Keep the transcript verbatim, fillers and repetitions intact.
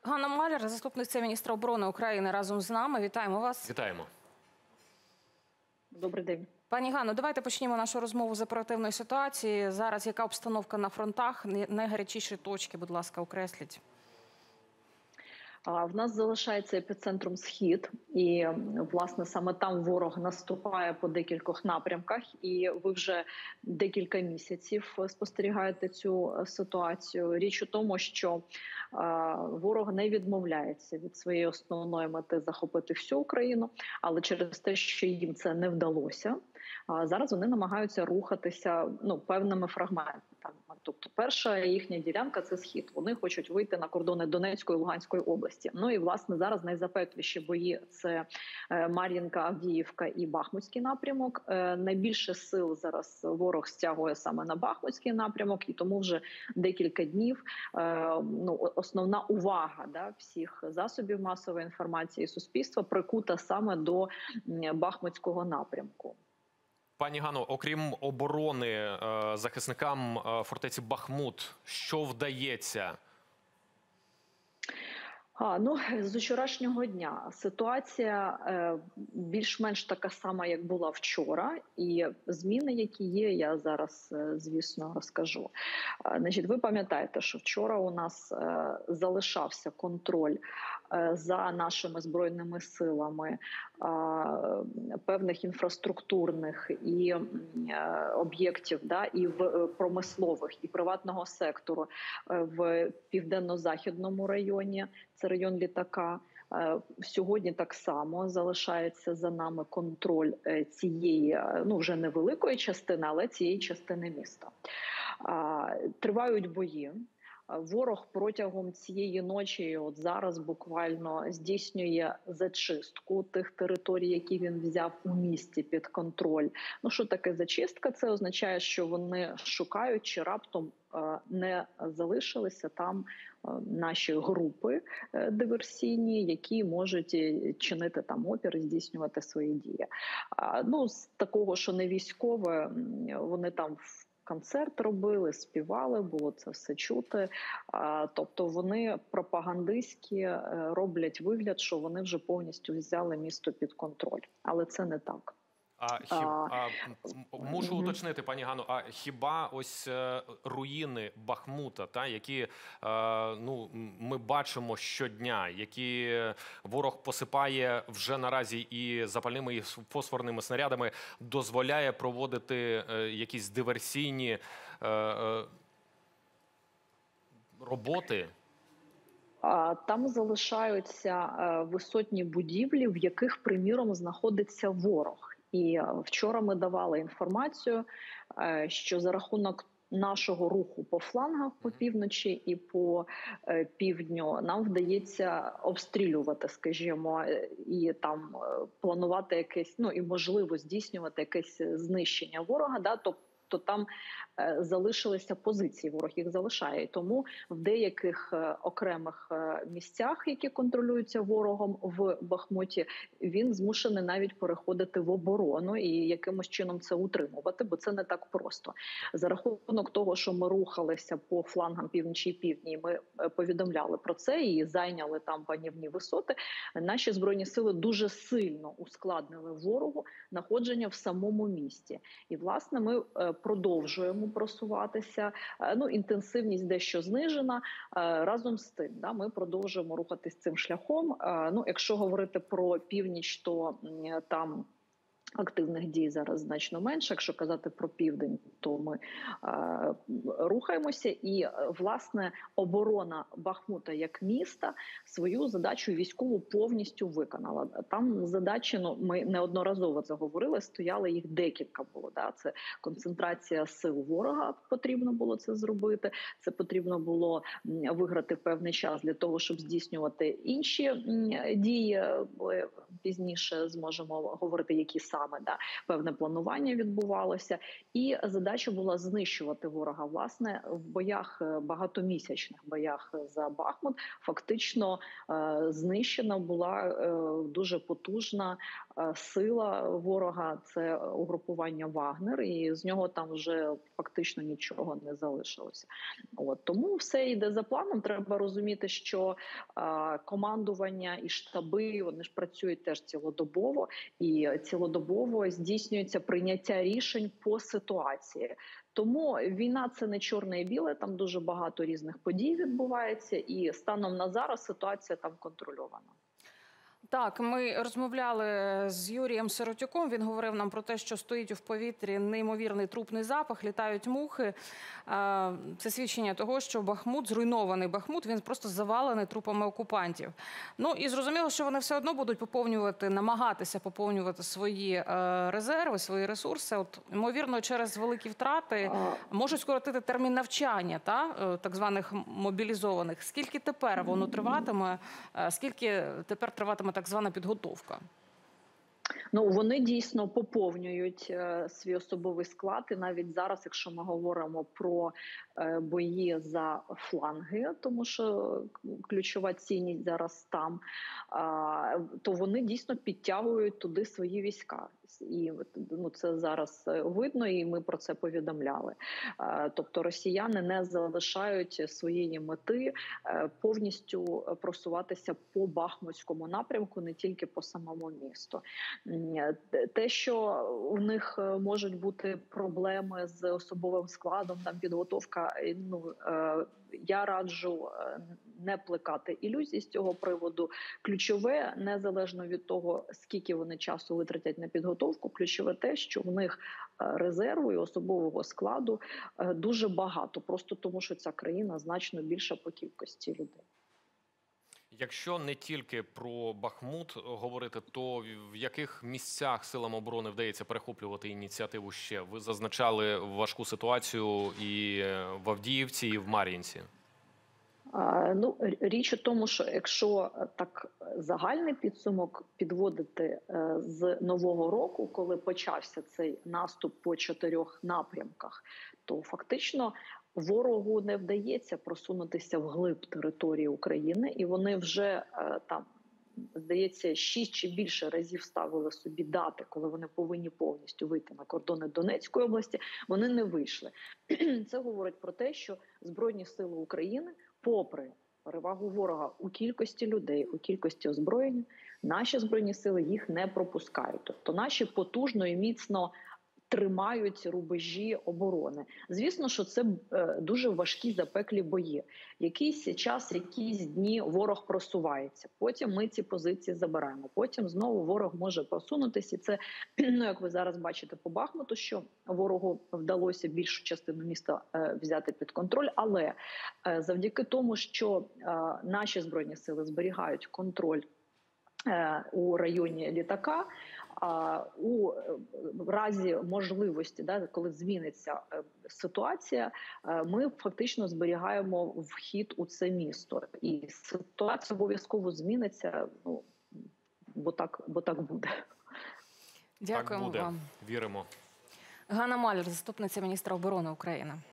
Ганна Маляр, заступниця міністра оборони України, разом з нами. Вітаємо вас. Вітаємо. Добрий день. Пані Ганно, давайте почнемо нашу розмову з оперативної ситуації. Зараз яка обстановка на фронтах? Найгарячіші точки, будь ласка, окресліть. В нас залишається епіцентром Схід, і, власне, саме там ворог наступає по декількох напрямках, і ви вже декілька місяців спостерігаєте цю ситуацію. Річ у тому, що ворог не відмовляється від своєї основної мети захопити всю Україну, але через те, що їм це не вдалося, зараз вони намагаються рухатися ну, певними фрагментами. Тобто перша їхня ділянка – це Схід. Вони хочуть вийти на кордони Донецької і Луганської області. Ну і, власне, зараз найзапекліші бої – це Мар'їнка, Авдіївка і Бахмутський напрямок. Найбільше сил зараз ворог стягує саме на Бахмутський напрямок, і тому вже декілька днів ну, основна увага да, всіх засобів масової інформації і суспільства прикута саме до Бахмутського напрямку. Пані Ганно, окрім оборони захисникам фортеці Бахмут, що вдається? А, ну, з вчорашнього дня ситуація е, більш-менш така сама, як була вчора. І зміни, які є, я зараз, е, звісно, розкажу. Е, значить, ви пам'ятаєте, що вчора у нас е, залишався контроль е, за нашими збройними силами е, певних інфраструктурних і е, об'єктів, да, і в е, промислових, і приватного сектору е, в південно-західному районі. Це район Літака. Сьогодні так само залишається за нами контроль цієї, ну вже невеликої частини, але цієї частини міста. Тривають бої. Ворог протягом цієї ночі, от зараз буквально здійснює зачистку тих територій, які він взяв у місті під контроль. Ну що таке зачистка? Це означає, що вони шукають, чи раптом не залишилися там наші групи диверсійні, які можуть чинити там опір і здійснювати свої дії. Ну, з такого, що не військове, вони там концерт робили, співали, було це все чути. Тобто вони пропагандистські роблять вигляд, що вони вже повністю взяли місто під контроль. Але це не так. А, хіб, а мушу mm-hmm. уточнити, пані Ганно, а хіба ось е, руїни Бахмута, та, які е, ну, ми бачимо щодня, які ворог посипає вже наразі і запальними, і фосфорними снарядами, дозволяє проводити е, якісь диверсійні е, е, роботи? Там залишаються висотні будівлі, в яких, приміром, знаходиться ворог. І вчора ми давали інформацію, що за рахунок нашого руху по флангах по півночі і по півдню нам вдається обстрілювати, скажімо, і там планувати якесь, ну і можливо здійснювати якесь знищення ворога, да, тобто то там е, залишилися позиції, ворог їх залишає. І тому в деяких е, окремих е, місцях, які контролюються ворогом в Бахмуті, він змушений навіть переходити в оборону і якимось чином це утримувати, бо це не так просто. За рахунок того, що ми рухалися по флангам півночі і півдні, ми е, повідомляли про це і зайняли там панівні висоти, наші Збройні сили дуже сильно ускладнили ворогу знаходження в самому місті. І, власне, ми е, продовжуємо просуватися. Ну, інтенсивність дещо знижена. Разом з тим, да, ми продовжуємо рухатись цим шляхом. Ну, якщо говорити про північ, то там активних дій зараз значно менше. Якщо казати про південь, то ми е, рухаємося. І, власне, оборона Бахмута як міста свою задачу військову повністю виконала. Там задачі, ну, ми неодноразово це говорили, стояли їх декілька було. Да? Це концентрація сил ворога, потрібно було це зробити. Це потрібно було виграти певний час для того, щоб здійснювати інші дії. Пізніше зможемо говорити, які саме. Да, певне планування відбувалося, і задача була знищувати ворога. Власне, в боях, багатомісячних боях за Бахмут, фактично знищена була дуже потужна сила ворога – це угрупування Вагнер, і з нього там вже фактично нічого не залишилося. От тому все йде за планом. Треба розуміти, що е, командування і штаби вони ж працюють теж цілодобово, і цілодобово здійснюється прийняття рішень по ситуації. Тому війна – це не чорне і біле, там дуже багато різних подій відбувається, і станом на зараз ситуація там контрольована. Так, ми розмовляли з Юрієм Сиротюком. Він говорив нам про те, що стоїть в повітрі неймовірний трупний запах, літають мухи. Це свідчення того, що Бахмут, зруйнований Бахмут, він просто завалений трупами окупантів. Ну і зрозуміло, що вони все одно будуть поповнювати, намагатися поповнювати свої резерви, свої ресурси. От, ймовірно, через великі втрати можуть скоротити термін навчання, та, так званих мобілізованих. Скільки тепер воно триватиме, скільки тепер триватиме так звана підготовка? Ну, вони дійсно поповнюють е, свій особовий склад. І навіть зараз, якщо ми говоримо про е, бої за фланги, тому що ключова цінність зараз там, е, то вони дійсно підтягують туди свої війська. І ну, це зараз видно, і ми про це повідомляли. Е, тобто росіяни не залишають своєї мети е, повністю просуватися по Бахмутському напрямку, не тільки по самому місту. Те, що у них можуть бути проблеми з особовим складом, там підготовка, ну, я раджу не плекати ілюзій з цього приводу. Ключове, незалежно від того, скільки вони часу витратять на підготовку, ключове те, що в них резерву і особового складу дуже багато, просто тому що ця країна значно більша по кількості людей. Якщо не тільки про Бахмут говорити, то в яких місцях силам оборони вдається перехоплювати ініціативу ще? Ви зазначали важку ситуацію і в Авдіївці, і в Мар'їнці. Ну, річ у тому, що якщо так загальний підсумок підводити з Нового року, коли почався цей наступ по чотирьох напрямках, то фактично ворогу не вдається просунутися вглиб території України, і вони вже там, здається, шість чи більше разів ставили собі дати, коли вони повинні повністю вийти на кордони Донецької області, вони не вийшли. Це говорить про те, що Збройні сили України, попри перевагу ворога у кількості людей, у кількості озброєння, наші Збройні сили їх не пропускають. Тобто наші потужно і міцно тримають рубежі оборони. Звісно, що це дуже важкі запеклі бої. Якийсь час, якісь дні ворог просувається. Потім ми ці позиції забираємо. Потім знову ворог може просунутися. І це, ну, як ви зараз бачите по Бахмуту, що ворогу вдалося більшу частину міста взяти під контроль. Але завдяки тому, що наші Збройні сили зберігають контроль у районі літака, А у разі можливості, да, коли зміниться ситуація, ми фактично зберігаємо вхід у це місто. І ситуація обов'язково зміниться, ну, бо так, бо так буде. Дякуємо так буде. вам. Віримо. Ганна Маляр, заступниця міністра оборони України.